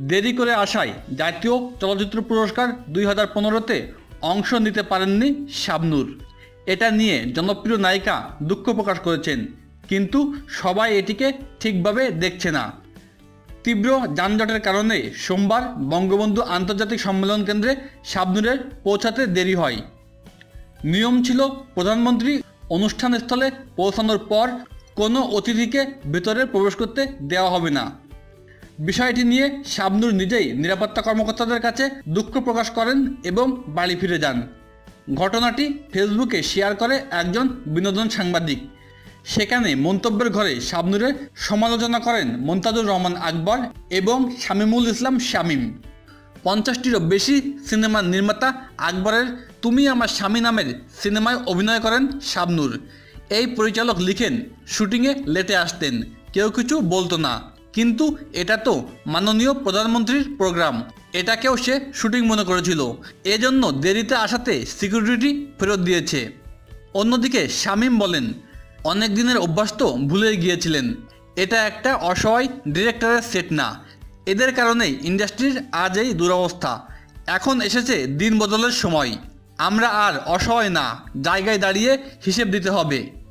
দেরি করে আসায় জাতীয় চলচ্চিত্র পুরস্কার 2015-তে অংশ নিতে পারেননি শাবনূর। এটা নিয়ে জনপ্রিয় নায়িকা দুঃখ প্রকাশ করেছেন, কিন্তু সবাই এটিকে ঠিকভাবে দেখছে না। তীব্র যানজটের কারণে সোমবার বঙ্গবন্ধু আন্তর্জাতিক সম্মেলন কেন্দ্রে শাবনূরের পৌঁছাতে দেরি হয়। নিয়ম ছিল প্রধানমন্ত্রী অনুষ্ঠানস্থলে পৌঁছানোর পর কোনো অতিথিকে ভেতরে প্রবেশ করতে দেওয়া হবে না। বিষয়টি নিয়ে শাবনূর নিজেই নিরাপত্তা কর্মকর্তাদের কাছে দুঃখ প্রকাশ করেন এবং বাড়ি ফিরে যান। ঘটনাটি ফেসবুকে শেয়ার করে একজন বিনোদন সাংবাদিক। সেখানে মন্তব্যের ঘরে শাবনূরের সমালোচনা করেন মনতাজুর রহমান আকবর এবং শামীমুল ইসলাম শামীম। 50টিরও বেশি সিনেমার নির্মাতা আকবরের তুমি আমার স্বামী নামের সিনেমায় অভিনয় করেন শাবনূর। এই পরিচালক লিখেন, শুটিংয়ে লেটে আসতেন, কেউ কিছু বলতো না, কিন্তু এটা তো মাননীয় প্রধানমন্ত্রীর প্রোগ্রাম, এটাকেও সে শুটিং মনে করেছিল, এজন্য দেরিতে আসাতে সিকিউরিটি ফেরত দিয়েছে। অন্যদিকে শামীম বলেন, অনেক দিনের অভ্যাস তো ভুলে গিয়েছিলেন, এটা একটা অসহায় ডিরেক্টরের সেট না, এদের কারণেই ইন্ডাস্ট্রির আজ এই দুরবস্থা। এখন এসেছে দিন বদলের সময়, আমরা আর অসহায় না, জায়গায় দাঁড়িয়ে হিসেব দিতে হবে।